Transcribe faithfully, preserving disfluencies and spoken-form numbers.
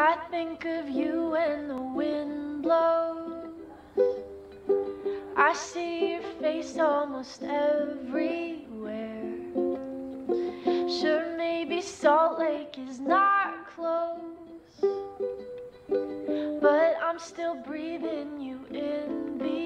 I think of you when the wind blows. I see your face almost everywhere. Sure, maybe Salt Lake is not close, but I'm still breathing you in the